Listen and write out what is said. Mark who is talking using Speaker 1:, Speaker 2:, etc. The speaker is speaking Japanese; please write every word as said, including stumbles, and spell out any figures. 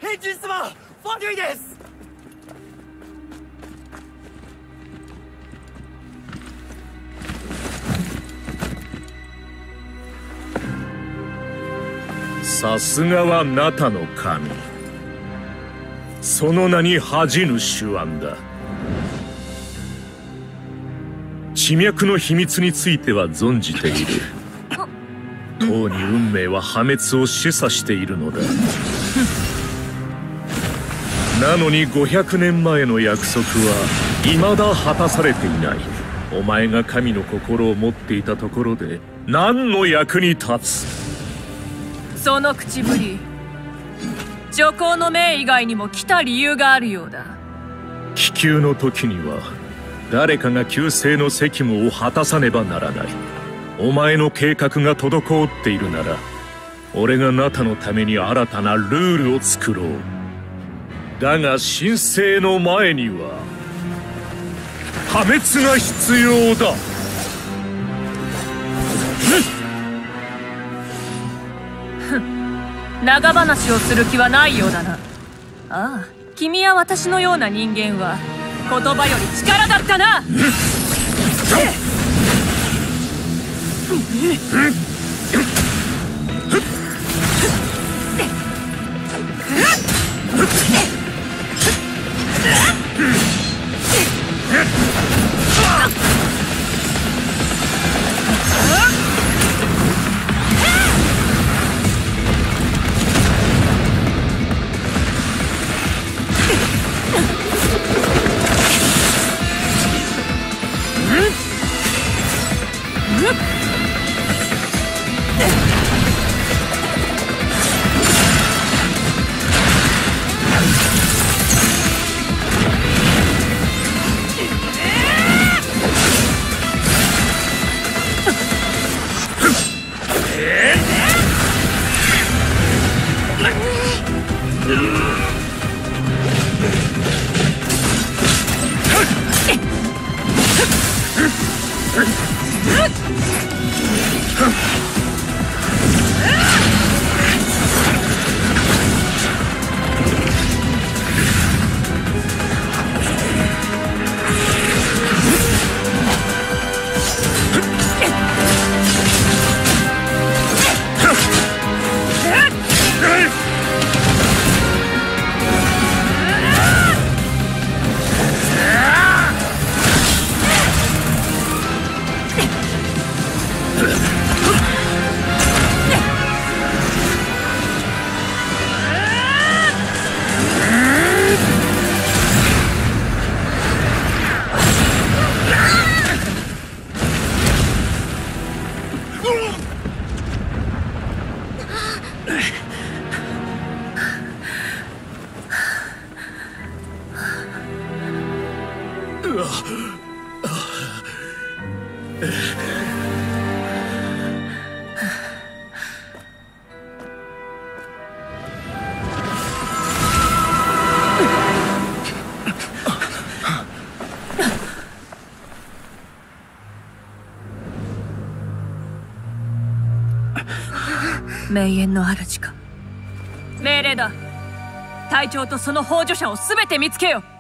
Speaker 1: 変人様、ファデュイです。
Speaker 2: さすがはナタの神。その名に恥じぬ手腕だ。地脈の秘密については存じている。とうに運命は破滅を示唆しているのだ。なのにごひゃくねんまえの約束は未だ果たされていない。お前が神の心を持っていたところで何の役に立つ。
Speaker 3: その口ぶり、女皇の命以外にも来た理由があるようだ。
Speaker 2: 気球の時には誰かが救世の責務を果たさねばならない。お前の計画が滞っているなら、俺がナタのために新たなルールを作ろう。だが神聖の前には破滅が必要だ。
Speaker 3: 長話をする気はないようだな。ああ、君や私のような人間は言葉より力だったな。永遠の主か。命令だ。隊長とその幇助者を全て見つけよ。